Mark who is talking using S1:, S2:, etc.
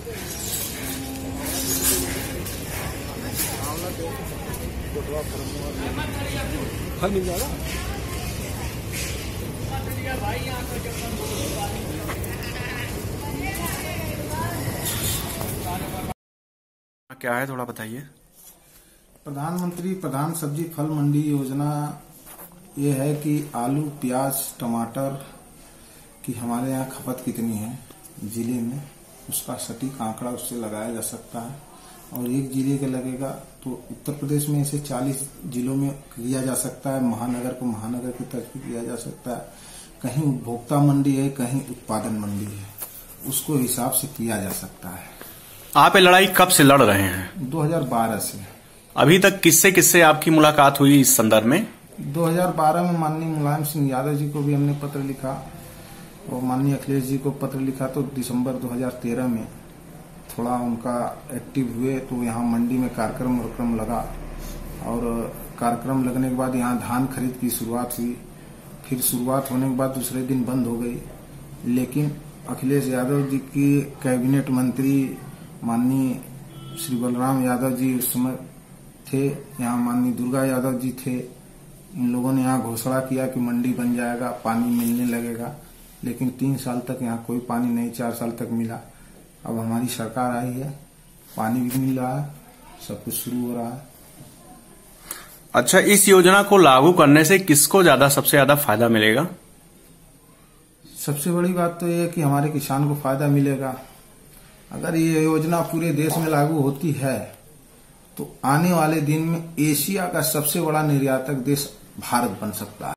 S1: फल मिल जाएगा।
S2: क्या है थोड़ा बताइए।
S3: प्रधानमंत्री प्रधान सब्जी फल मंडी योजना ये है कि आलू, प्याज, टमाटर की हमारे यहाँ खपत कितनी है जिले में, उसका सटीक आंकड़ा उससे लगाया जा सकता है। और एक जिले का लगेगा तो उत्तर प्रदेश में इसे 40 जिलों में किया जा सकता है। महानगर को महानगर की तरफ किया जा सकता है। कहीं उपभोक्ता मंडी है, कहीं उत्पादन मंडी है, उसको हिसाब से किया जा सकता है।
S2: आप ये लड़ाई कब से लड़ रहे हैं?
S3: 2012 से।
S2: अभी तक किससे किससे आपकी मुलाकात हुई इस संदर्भ में?
S3: 2012 में माननीय मुलायम सिंह यादव जी को भी हमने पत्र लिखा और माननीय अखिलेश जी को पत्र लिखा। तो दिसंबर 2013 में थोड़ा उनका एक्टिव हुए तो यहाँ मंडी में कार्यक्रम लगा और कार्यक्रम लगने के बाद यहाँ धान खरीद की शुरुआत हुई। फिर शुरुआत होने के बाद दूसरे दिन बंद हो गई, लेकिन अखिलेश यादव जी की कैबिनेट मंत्री माननीय श्री बलराम यादव जी उस समय थे, यहाँ माननीय दुर्गा यादव जी थे। इन लोगों ने यहाँ घोषणा किया कि मंडी बन जाएगा, पानी मिलने लगेगा, लेकिन 3 साल तक यहाँ कोई पानी नहीं, 4 साल तक मिला। अब हमारी सरकार आई है, पानी भी मिल रहा है, सब कुछ शुरू हो रहा है।
S2: अच्छा, इस योजना को लागू करने से किसको सबसे ज्यादा फायदा मिलेगा?
S3: सबसे बड़ी बात तो ये है कि हमारे किसान को फायदा मिलेगा। अगर ये योजना पूरे देश में लागू होती है तो आने वाले दिन में एशिया का सबसे बड़ा निर्यातक देश भारत बन सकता है।